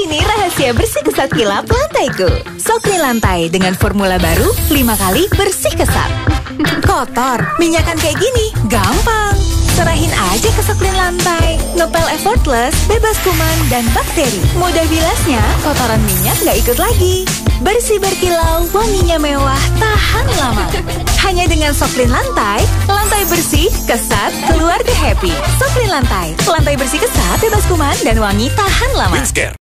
Ini rahasia bersih kesat kilap lantaiku. Sokrin lantai dengan formula baru 5 kali bersih kesat. Kotor, minyakan kayak gini, gampang. Serahin aja ke Sokrin lantai. Ngepel effortless, bebas kuman dan bakteri. Mudah bilasnya, kotoran minyak nggak ikut lagi. Bersih berkilau, wanginya mewah, tahan lama. Hanya dengan Sokrin lantai, lantai bersih, kesat, keluarga happy. Sokrin lantai bersih kesat, bebas kuman dan wangi tahan lama.